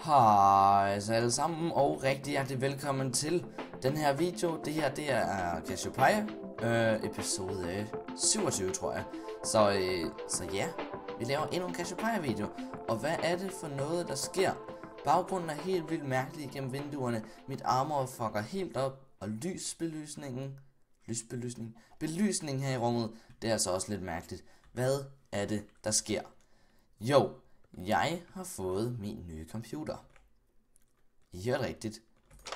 Hej så alle sammen, og rigtig hjertelig velkommen til den her video. Det her, det er Cassiopeia, episode 27, tror jeg. Så ja, vi laver endnu en Cassiopeia video. Og hvad er det for noget, der sker? Baggrunden er helt vildt mærkelig gennem vinduerne. Mit armor fucker helt op, og belysning her i rummet, det er altså også lidt mærkeligt. Hvad er det, der sker? Jo, jeg har fået min nye computer. I hørte rigtigt.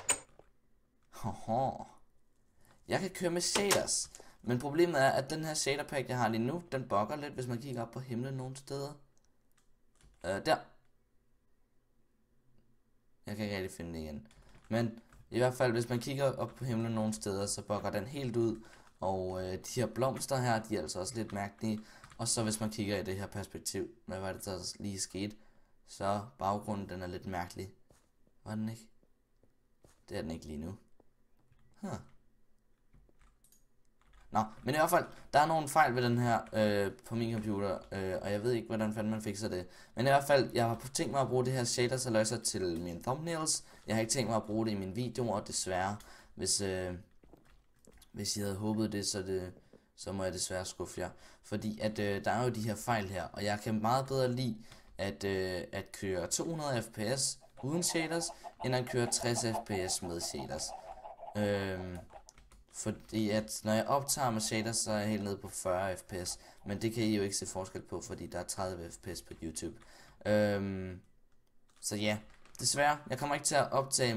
Hoho. Jeg kan køre med shaders. Men problemet er, at den her shader pack, jeg har lige nu, den bugger lidt, hvis man kigger op på himlen nogle steder. Der. Jeg kan ikke rigtig finde det igen. Men i hvert fald, hvis man kigger op på himlen nogle steder, så bugger den helt ud. Og de her blomster her, de er altså også lidt mærkelige. Og så hvis man kigger i det her perspektiv, hvad var det der lige skete, så baggrunden den er lidt mærkelig. Var den ikke? Det er den ikke lige nu. Nå, men i hvert fald, der er nogle fejl ved den her på min computer, og jeg ved ikke, hvordan fanden man fikser det. Men i hvert fald, jeg har tænkt mig at bruge det her shaders og løser til mine thumbnails. Jeg har ikke tænkt mig at bruge det i mine videoer, desværre. Hvis I havde håbet det, så må jeg desværre skuffe jer. Fordi at der er jo de her fejl her, og jeg kan meget bedre lide at køre 200 fps uden shaders, end at køre 60 fps med shaders. Fordi at når jeg optager med shaders, så er jeg helt nede på 40 fps, men det kan I jo ikke se forskel på, fordi der er 30 fps på YouTube. Så ja, desværre, jeg kommer ikke til at optage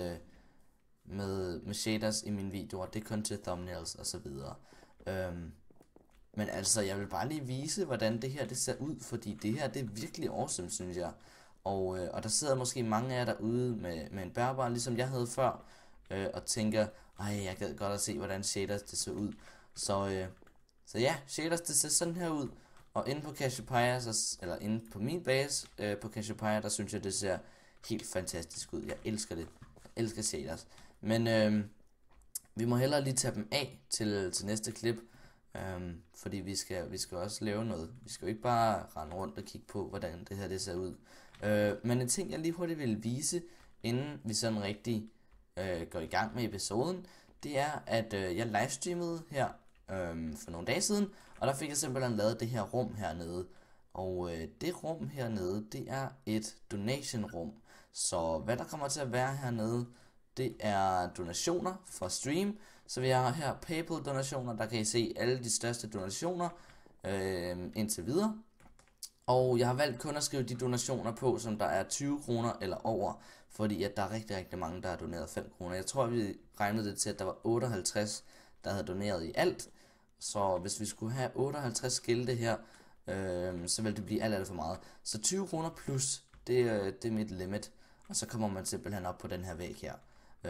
med shaders i mine videoer, det er kun til thumbnails og så videre. Men altså, jeg vil bare lige vise, hvordan det her det ser ud, fordi det her det er virkelig awesome, synes jeg. Og der sidder måske mange af jer derude med en bærbar, ligesom jeg havde før, og tænker, ej, jeg gad godt at se, hvordan shaders det ser ud. Så ja, shaders det ser sådan her ud, og inde på Cassiopeia, eller inde på min base på Cassiopeia, der synes jeg, det ser helt fantastisk ud. Jeg elsker det. Jeg elsker shaders. Men vi må hellere lige tage dem af til næste klip. Fordi vi skal også lave noget. Vi skal jo ikke bare rende rundt og kigge på, hvordan det her det ser ud. Men en ting, jeg lige hurtigt vil vise, inden vi sådan rigtig går i gang med episoden, det er, at jeg livestreamede her for nogle dage siden, og der fik jeg simpelthen lavet det her rum hernede. Og det rum hernede, det er et donation rum. Så hvad der kommer til at være hernede, det er donationer for stream. Så vi har her PayPal donationer, der kan I se alle de største donationer indtil videre. Og jeg har valgt kun at skrive de donationer på, som der er 20 kroner eller over, fordi at der er rigtig mange, der har doneret 5 kroner. Jeg tror, vi regnede det til, at der var 58, der havde doneret i alt. Så hvis vi skulle have 58 skilte her, så ville det blive alt for meget. Så 20 kroner plus, det er mit limit. Og så kommer man simpelthen op på den her væg her.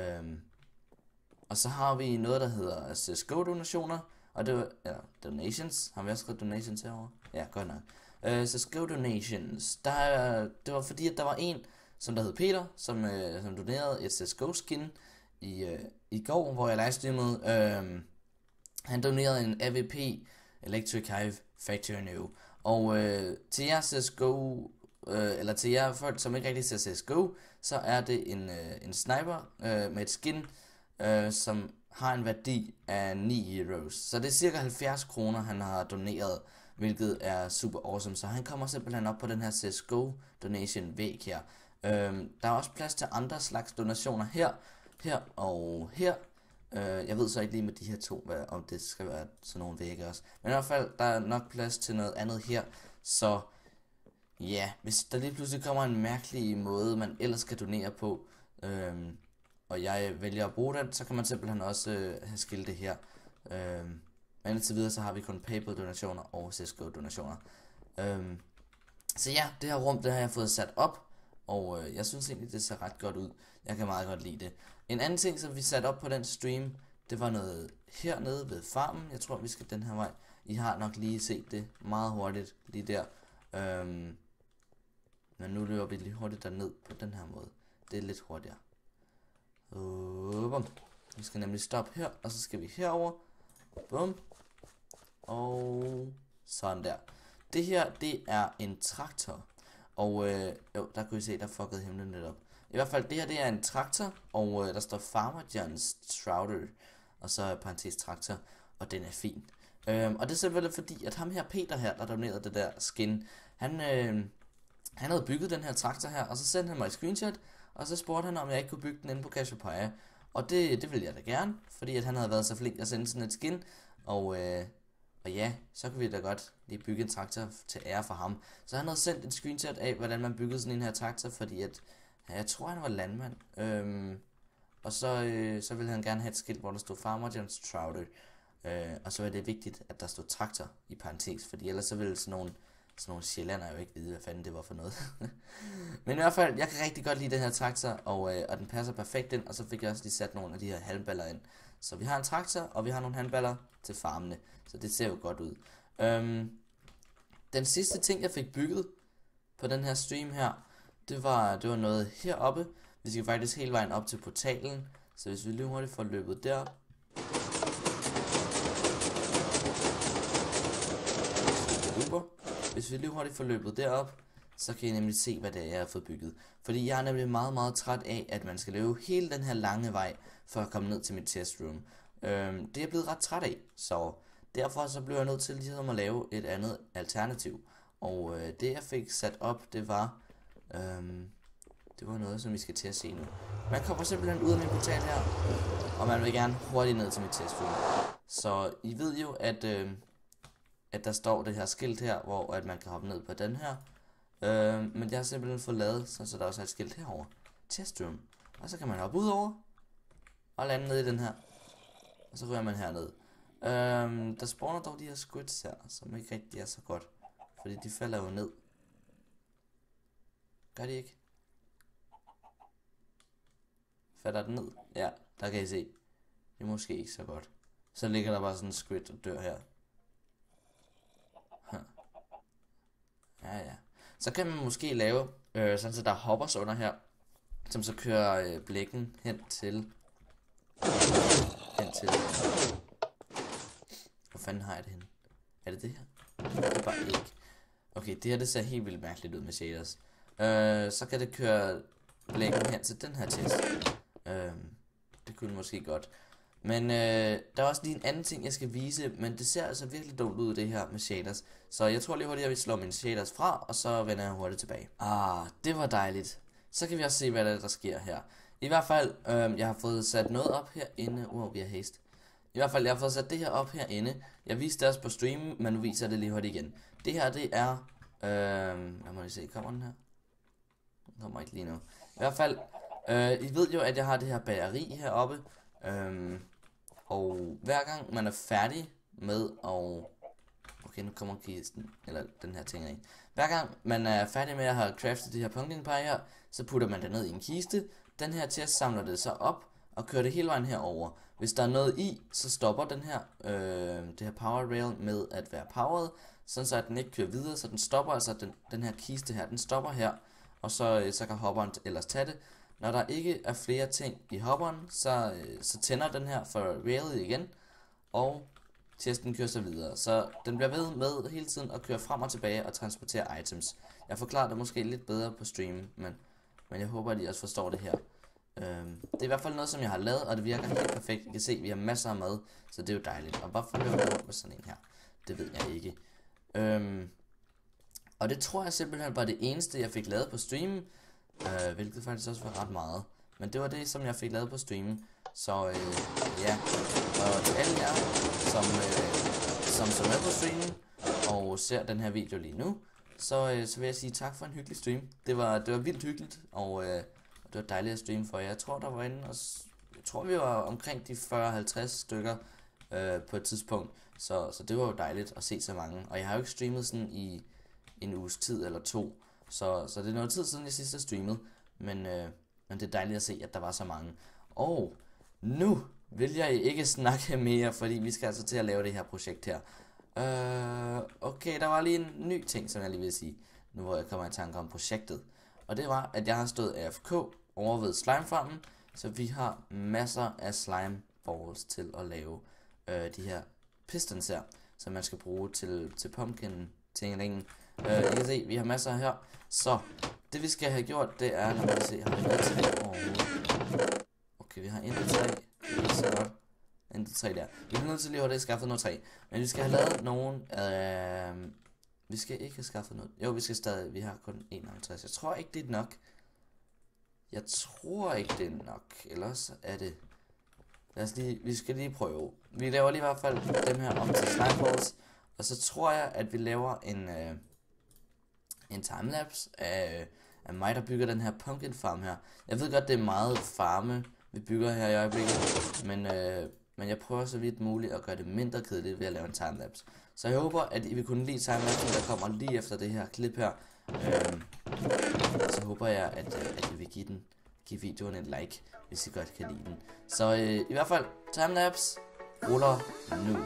Og så har vi noget, der hedder CSGO donationer, og det var, donations. Har vi også skrevet donations herovre? Ja, godt nok. CSGO donations, det var fordi, at der var en, som der hed Peter, som donerede et CSGO skin i går, hvor jeg livestreamede. Han donerede en AVP Electric Hive Factory New. Og til jer CSGO, eller til jer folk, som ikke rigtig ser CSGO, så er det en sniper med et skin, som har en værdi af 9 heroes. Så det er cirka 70 kroner, han har doneret, hvilket er super awesome. Så han kommer simpelthen op på den her CSGO donation væg her. Der er også plads til andre slags donationer her og her. Jeg ved så ikke lige med de her to, om det skal være sådan nogle vægge også. Men i hvert fald, der er nok plads til noget andet her. Så ja, hvis der lige pludselig kommer en mærkelig måde, man ellers kan donere på, og jeg vælger at bruge den, så kan man simpelthen også have skilte her. Men indtil videre, så har vi kun PayPal donationer og CSGO donationer. Så ja, det her rum, det har jeg fået sat op, og jeg synes egentlig, det ser ret godt ud. Jeg kan meget godt lide det. En anden ting, som vi satte op på den stream, det var noget hernede ved farmen. Jeg tror, vi skal den her vej. I har nok lige set det meget hurtigt lige der. Men nu løber vi lige hurtigt derned på den her måde. Det er lidt hurtigere. Bum. Vi skal nemlig stoppe her, og så skal vi herover. Bum. Og sådan der. Det her, det er en traktor. Og jo, der kunne I se, der fuckede himlen lidt op. I hvert fald, det her det er en traktor, og der står Farmer John's Trouter, og så parentes traktor, og den er fin. Og det er simpelthen fordi, at ham her Peter her, der donerede det der skin, han havde bygget den her traktor her, og så sendte han mig et screenshot, og så spurgte han, om jeg ikke kunne bygge den inde på Cassiopeia. Og det ville jeg da gerne, fordi at han havde været så flink at sende sådan et skin, og ja, så kunne vi da godt lige bygge en traktor til ære for ham. Så han havde sendt et screenshot af, hvordan man byggede sådan en her traktor, fordi at, jeg tror han var landmand. Og så ville han gerne have et skilt, hvor der stod Farmer John's Trouter. Og så var det vigtigt, at der stod traktor i parentes, fordi ellers så ville sådan nogle sjællander jo ikke vide, hvad fanden det var for noget. Men i hvert fald, jeg kan rigtig godt lide den her traktor, og den passer perfekt ind, og så fik jeg også lige sat nogle af de her halmballer ind. Så vi har en traktor, og vi har nogle halmballer til farmene, så det ser jo godt ud. Den sidste ting, jeg fik bygget på den her stream her, det var noget heroppe. Vi skal faktisk hele vejen op til portalen, så hvis vi lige hurtigt får løbet derop. Hvis vi lige hurtigt får løbet derop, så kan I nemlig se, hvad det er, jeg har fået bygget. Fordi jeg er nemlig meget, meget træt af, at man skal løbe hele den her lange vej, for at komme ned til mit testroom. Det er jeg blevet ret træt af, så derfor så blev jeg nødt til ligesom at lave et andet alternativ. Og det jeg fik sat op, det var noget, som vi skal til at se nu. Man kommer simpelthen ud af min portal her, og man vil gerne hurtigt ned til mit testroom. Så I ved jo, at der står det her skilt her, hvor at man kan hoppe ned på den her. Men jeg har simpelthen fået lavet, så der også er et skilt herover. Testroom. Og så kan man hoppe ud over og lande ned i den her. Og så ryger man herned. Der spawner dog de her squids her, som ikke rigtig er så godt. Fordi de falder jo ned. Gør de ikke? Falder den ned? Ja, der kan I se. Det er måske ikke så godt. Så ligger der bare sådan en squid og dør her. Ja. Så kan man måske lave, sådan så der hoppers under her, som så kører blækken hen til. Hvor fanden har jeg det henne? Er det det her? Det er bare ikke. Okay, det her det ser helt vildt mærkeligt ud med shaders. Så kan det køre blækken hen til den her test. Det kunne måske godt. Men der er også lige en anden ting, jeg skal vise, men det ser altså virkelig dumt ud, det her med shaders. Så jeg tror lige hurtigt, jeg vil slå mine shaders fra, og så vender jeg hurtigt tilbage. Det var dejligt. Så kan vi også se, hvad der sker her. I hvert fald, jeg har fået sat noget op herinde. Vi har haste. I hvert fald, jeg har fået sat det her op herinde. Jeg viste det også på streamen, men nu viser jeg det lige hurtigt igen. Det her, det er... jeg må lige se, kommer den her? Den kommer ikke lige nu. I hvert fald, I ved jo, at jeg har det her bageri heroppe. Og hver gang man er færdig med at... Okay, nu kommer kisten, eller den her ting ind. Hver gang man er færdig med at have craftet det her pumpkin pie her, så putter man det ned i en kiste. Den her chest samler det så op og kører det hele vejen herover. Hvis der er noget i, så stopper den her, det her power rail med at være powered, sådan så at den ikke kører videre, så den stopper, altså den her kiste her, den stopper her, og så kan hopperen ellers tage det. Når der ikke er flere ting i hopperen, så tænder den her for railet igen, og testen kører så videre. Så den bliver ved med hele tiden at køre frem og tilbage og transportere items. Jeg forklarer det måske lidt bedre på stream, men jeg håber, at I også forstår det her. Det er i hvert fald noget, som jeg har lavet, og det virker helt perfekt. I kan se, at vi har masser af mad, så det er jo dejligt. Og hvorfor løber jeg rundt med sådan en her? Det ved jeg ikke. Og det tror jeg simpelthen var det eneste, jeg fik lavet på streamen. Hvilket faktisk også var ret meget. Men det var det, som jeg fik lavet på streamen. Så ja. Og til alle jer, som så med på streamen og ser den her video lige nu, så vil jeg sige tak for en hyggelig stream. Det var vildt hyggeligt, og det var dejligt at streame for jer. Jeg tror, der var inde, og jeg tror, vi var omkring de 40-50 stykker på et tidspunkt. Så det var jo dejligt at se så mange. Og jeg har jo ikke streamet sådan i en uges tid eller to. Så det er noget tid siden jeg sidst har streamet. Men det er dejligt at se, at der var så mange. Og nu vil jeg ikke snakke mere, fordi vi skal altså til at lave det her projekt her. Okay, der var lige en ny ting, som jeg lige vil sige. Nu hvor jeg kommer i tanke om projektet. Og det var, at jeg har stået AFK over ved slimefarmen. Så vi har masser af slime balls til at lave de her pistons her, som man skal bruge til pumpkin tingeringen. I kan se, vi har masser her. Så det vi skal have gjort, det er, lad mig se, har vi noget til det overhovedet? Okay, vi har intet træ. Det er ikke så godt. Intet træ der. Vi er nødt til lige at skaffe noget træ. Men vi skal have lavet nogen. Vi skal ikke have skaffet noget. Jo, vi skal stadig. Vi har kun 51. Jeg tror ikke, det er nok. Jeg tror ikke, det er nok. Ellers er det. Lad os lige, vi skal lige prøve. Vi laver lige i hvert fald dem her om til slimeballs. Og så tror jeg, at vi laver en timelapse af mig, der bygger den her pumpkin farm her. Jeg ved godt, det er meget farme, vi bygger her i øjeblikket. Men jeg prøver så vidt muligt at gøre det mindre kedeligt ved at lave en timelapse. Så jeg håber, at I vil kunne lide timelapsen, der kommer lige efter det her klip her. Så håber jeg, at I vil give videoen en like, hvis I godt kan lide den. Så i hvert fald, timelapse ruller nu.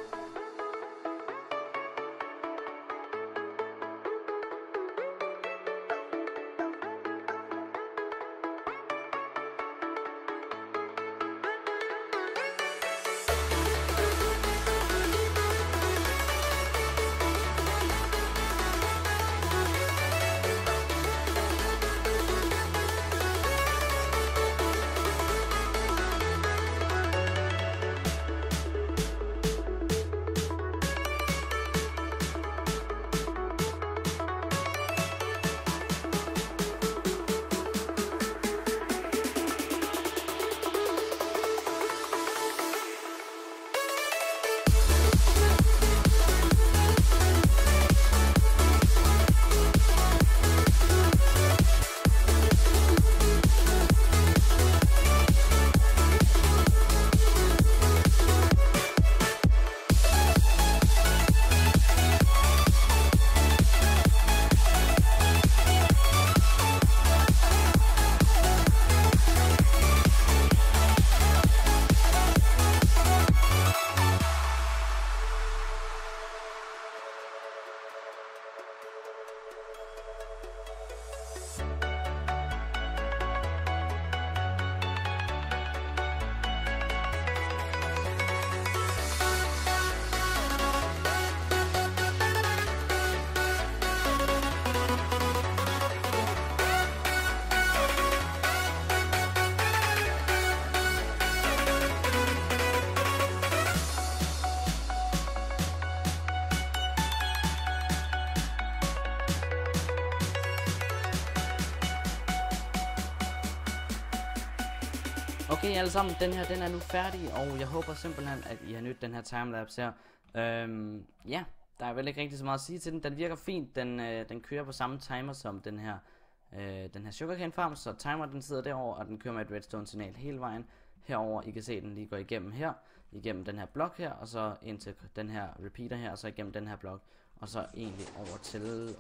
Okay alle sammen, den her den er nu færdig, og jeg håber simpelthen, at I har nydt den her timelapse her. Ja, der er vel ikke rigtig så meget at sige til den. Den virker fint, den kører på samme timer som den her sugarcane farm, så timer den sidder derover og den kører med et redstone signal hele vejen herover. I kan se, den lige går igennem her, igennem den her blok her, og så ind til den her repeater her, og så igennem den her blok, og så egentlig over til,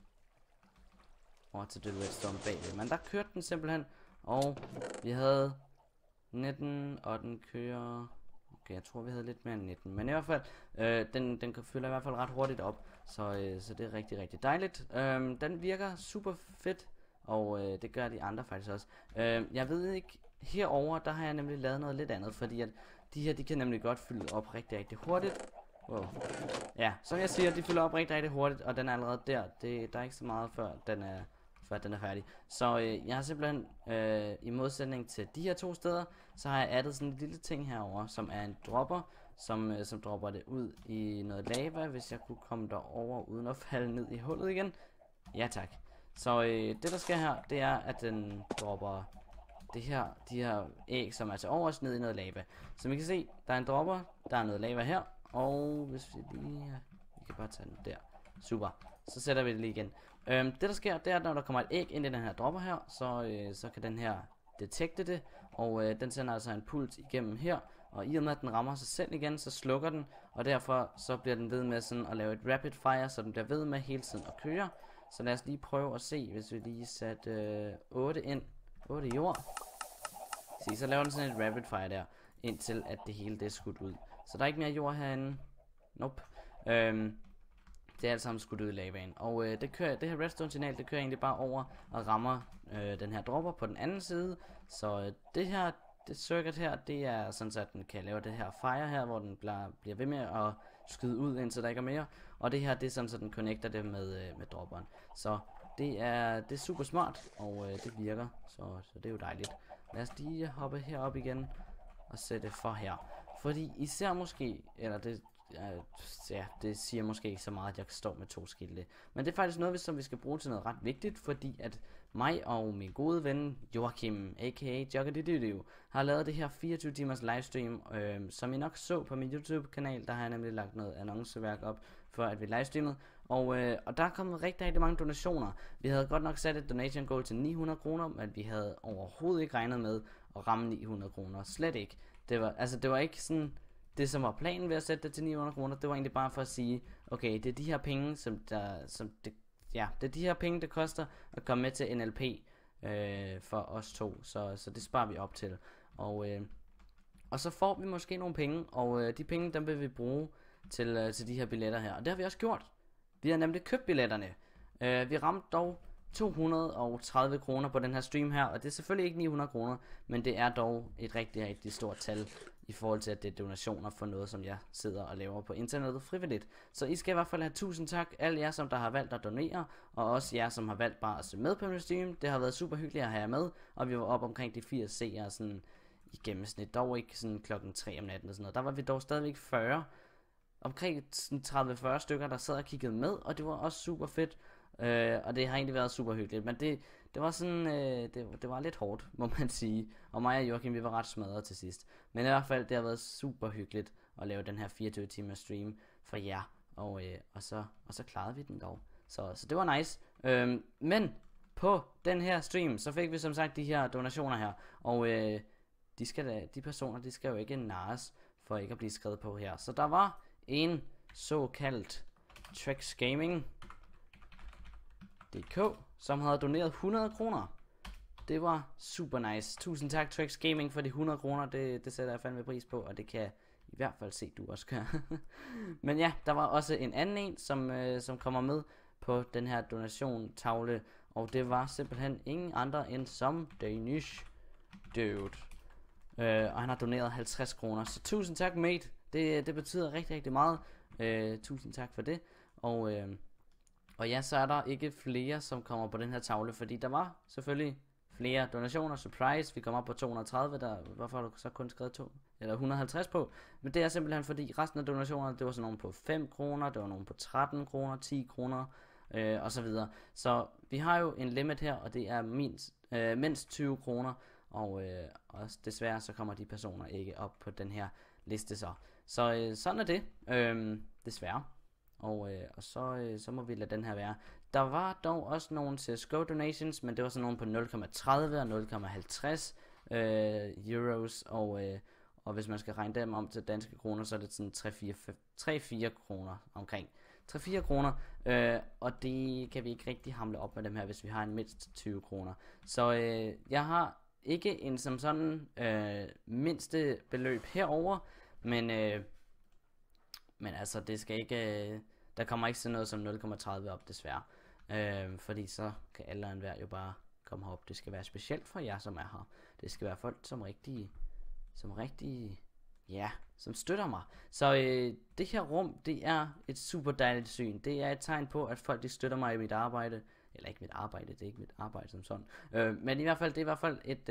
over til det redstone bagved. Men der kørte den simpelthen, og vi havde 19, og den kører. Okay, jeg tror vi havde lidt mere end 19, men i hvert fald den fylder i hvert fald ret hurtigt op, så det er rigtig rigtig dejligt. Den virker super fedt, og det gør de andre faktisk også. Jeg ved ikke, herover der har jeg nemlig lavet noget lidt andet, fordi at de her, de kan nemlig godt fylde op rigtig rigtig hurtigt. Wow. Ja, som jeg siger, de fylder op rigtig rigtig hurtigt, og den er allerede der. Der er ikke så meget før den er færdig. Så jeg har simpelthen, i modsætning til de her to steder, så har jeg addet sådan en lille ting herover, som er en dropper, som dropper det ud i noget lava, hvis jeg kunne komme derover uden at falde ned i hullet igen. Ja tak. Så det der sker her, det er, at den dropper de her æg, som er til overs, ned i noget lava. Som I kan se, der er en dropper, der er noget lava her, og hvis vi lige, vi kan bare tage den der. Super. Så sætter vi det lige igen. Det der sker, det er, at når der kommer et æg ind i den her dropper her, så kan den her detekte det, og den sender altså en puls igennem her, og i og med at den rammer sig selv igen, så slukker den, og derfor så bliver den ved med sådan at lave et rapid fire, så den bliver ved med hele tiden at køre. Så lad os lige prøve at se, hvis vi lige satte 8 ind, 8 i jord. Se, så laver den sådan et rapid fire der, indtil at det hele det er skudt ud. Så der er ikke mere jord herinde. Nope. Det er alt sammen skudt ud i lavaen. Og det her redstone signal, det kører egentlig bare over og rammer den her dropper på den anden side. Så det circuit her, det er sådan så at den kan lave det her fire her, hvor den bliver ved med at skyde ud, indtil der ikke er mere. Og det her, det er sådan, så den connecter det med dropperen. Så det er super smart, og det virker, så det er jo dejligt. Lad os lige hoppe herop igen og sætte for her. Fordi især måske, eller det, ja, det siger måske ikke så meget, at jeg kan stå med 2 skilte. Men det er faktisk noget, som vi skal bruge til noget ret vigtigt, fordi at mig og min gode ven Joachim, a.k.a. Jokadididiu, har lavet det her 24 timers livestream, som I nok så på min YouTube-kanal. Der har jeg nemlig lagt noget annonceværk op, for at vi livestreamede. Og der er kommet rigtig mange donationer. Vi havde godt nok sat et donation goal til 900 kroner, men vi havde overhovedet ikke regnet med at ramme 900 kroner. Slet ikke. Det var ikke sådan det, som var planen ved at sætte det til 900 kroner. Det var egentlig bare for at sige, okay, det er de her penge, det er de her penge, det koster at komme med til NLP for os to. Så det sparer vi op til. Og så får vi måske nogle penge, og de penge, dem vil vi bruge til de her billetter her. Og det har vi også gjort. Vi har nemlig købt billetterne. Vi ramte dog 230 kroner på den her stream her, og det er selvfølgelig ikke 900 kroner, men det er dog et rigtig stort tal i forhold til, at det er donationer for noget, som jeg sidder og laver på internettet frivilligt. Så I skal i hvert fald have tusind tak, alle jer, som der har valgt at donere, og også jer, som har valgt bare at se med på min stream. Det har været super hyggeligt at have jer med, og vi var op omkring de 80 seere sådan i gennemsnit, dog ikke sådan klokken 3 om natten og sådan noget. Der var vi dog stadigvæk 40, omkring 30-40 stykker, der sad og kiggede med, og det var også super fedt. Og det har egentlig været super hyggeligt, men det var sådan, det var lidt hårdt, må man sige. Og mig og Joachim, vi var ret smadret til sidst. Men i hvert fald, det har været super hyggeligt at lave den her 24 timer stream for jer. Og så klarede vi den dog. Så det var nice. Men på den her stream, så fik vi som sagt de her donationer her. Og de personer, de skal jo ikke narres for ikke at blive skrevet på her. Så der var en såkaldt Trex Gaming DK, som havde doneret 100 kroner. Det var super nice. Tusind tak Trex Gaming for de 100 kroner. Det sætter jeg fandme pris på, og det kan jeg i hvert fald se, du også gør. Men ja, der var også en anden en, som kommer med på den her donation tavle, og det var simpelthen ingen andre end som Danish Dude. Og han har doneret 50 kroner. Så tusind tak, mate. Det betyder rigtig meget. Tusind tak for det. Og ja, så er der ikke flere, som kommer på den her tavle, fordi der var selvfølgelig flere donationer. Surprise, vi kommer op på 230, hvorfor har du så kun skrevet 150 på? Men det er simpelthen fordi resten af donationerne, det var sådan nogle på 5 kroner, det var nogle på 13 kroner, 10 kroner og så videre. Så vi har jo en limit her, og det er mindst 20 kroner, og desværre så kommer de personer ikke op på den her liste så. Så sådan er det, desværre. Og så må vi lade den her være. Der var dog også nogle CSGO donations, men det var sådan nogle på 0,30 og 0,50 euros, og hvis man skal regne dem om til danske kroner, så er det sådan 3-4 kroner omkring. 3-4 kroner, og det kan vi ikke rigtig hamle op med dem her, hvis vi har en mindst 20 kroner. Så jeg har ikke en som sådan mindste beløb herover, men altså det skal ikke, der kommer ikke sådan noget som 0,30 op desværre, fordi så kan alle og enhver jo bare komme herop. Det skal være specielt for jer, som er her. Det skal være folk, som som støtter mig. Så det her rum, det er et super dejligt syn. Det er et tegn på, at folk de støtter mig i mit arbejde. Eller ikke mit arbejde, det er ikke mit arbejde som sådan. Men i hvert fald, det er i hvert fald et,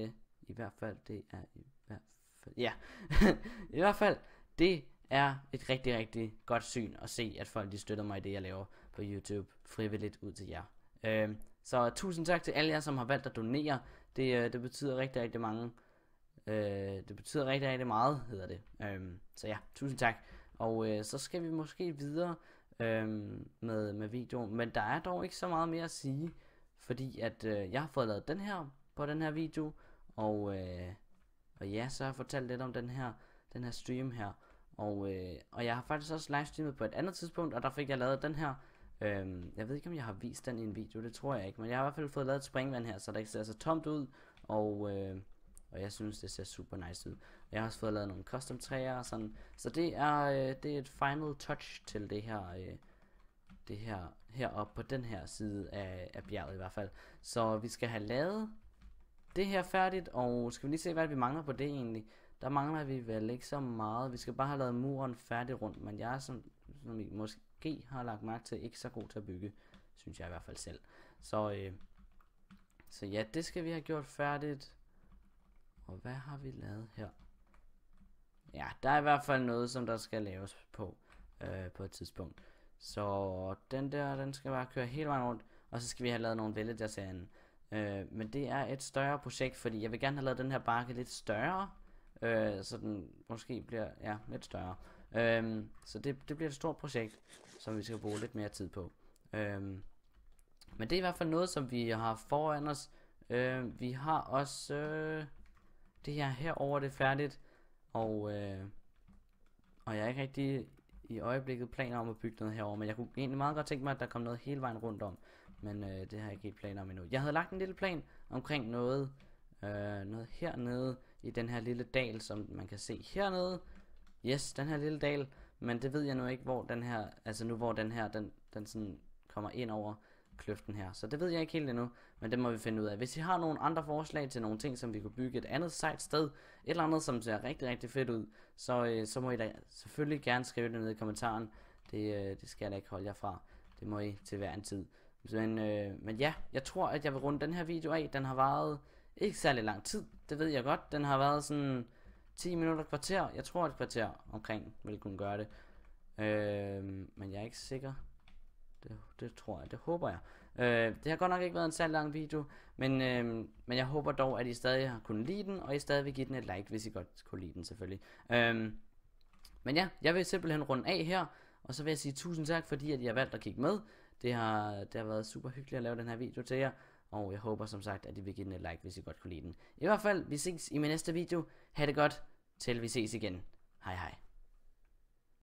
i hvert fald, det er et rigtig godt syn at se, at folk de støtter mig i det, jeg laver på YouTube frivilligt ud til jer. Så tusind tak til alle jer, som har valgt at donere. Det betyder rigtig mange. Det betyder rigtig meget, hedder det. Så ja, tusind tak. Og så skal vi måske videre med videoen. Men der er dog ikke så meget mere at sige, fordi at jeg har fået lavet den her på den her video. Og ja, så har jeg fortalt lidt om den her stream her. Og jeg har faktisk også livestreamet på et andet tidspunkt, og der fik jeg lavet den her. Jeg ved ikke, om jeg har vist den i en video, det tror jeg ikke. Men jeg har i hvert fald fået lavet et springvand her, så der ikke ser så tomt ud. Og jeg synes, det ser super nice ud. Jeg har også fået lavet nogle custom træer og sådan. Så det er et final touch til det her heroppe på den her side af bjerget i hvert fald. Så vi skal have lavet det her færdigt, og skal vi lige se, hvad vi mangler på det egentlig. der mangler vi vel ikke så meget. Vi skal bare have lavet muren færdig rundt, men jeg er som I måske har lagt mærke til, ikke så god til at bygge, synes jeg i hvert fald selv. Så ja, det skal vi have gjort færdigt. Og hvad har vi lavet her? Ja, der er i hvert fald noget, som der skal laves på et tidspunkt. Så den skal bare køre hele vejen rundt. Og så skal vi have lavet nogle villagers herinde. Men det er et større projekt, fordi jeg vil gerne have lavet den her bakke lidt større. Så den måske bliver lidt større. Så det bliver et stort projekt, som vi skal bruge lidt mere tid på. Men det er i hvert fald noget, som vi har foran os. Vi har også det her herover det er færdigt. Og jeg er ikke rigtig i øjeblikket planer om at bygge noget herover, men jeg kunne egentlig meget godt tænke mig, at der kom noget hele vejen rundt om. Men det har jeg ikke helt planer om endnu. Jeg havde lagt en lille plan omkring noget hernede i den her lille dal, som man kan se hernede. Yes, den her lille dal. Men det ved jeg nu ikke, hvor den her, altså nu hvor den her, den sådan kommer ind over kløften her. Så det ved jeg ikke helt endnu, men det må vi finde ud af. Hvis I har nogle andre forslag til nogle ting, som vi kunne bygge et andet sejt sted, et eller andet, som ser rigtig, rigtig fedt ud, så må I da selvfølgelig gerne skrive det ned i kommentaren. Det skal jeg da ikke holde jer fra. Det må I til hver en tid. Men ja, jeg tror, at jeg vil runde den her video af. Den har varet ikke særlig lang tid, det ved jeg godt. Den har været sådan 10 minutter, kvarter. Jeg tror et kvarter omkring vil kunne gøre det. Men jeg er ikke sikker. Det tror jeg, det håber jeg. Det har godt nok ikke været en særlig lang video, men jeg håber dog, at I stadig har kunnet lide den, og I stadig vil give den et like, hvis I godt kunne lide den selvfølgelig. Men ja, jeg vil simpelthen runde af her, og så vil jeg sige tusind tak, fordi at I har valgt at kigge med. Det har været super hyggeligt at lave den her video til jer, og jeg håber som sagt, at I vil give den et like, hvis I godt kunne lide den. I hvert fald, vi ses i min næste video. Ha' det godt, til vi ses igen. Hej hej.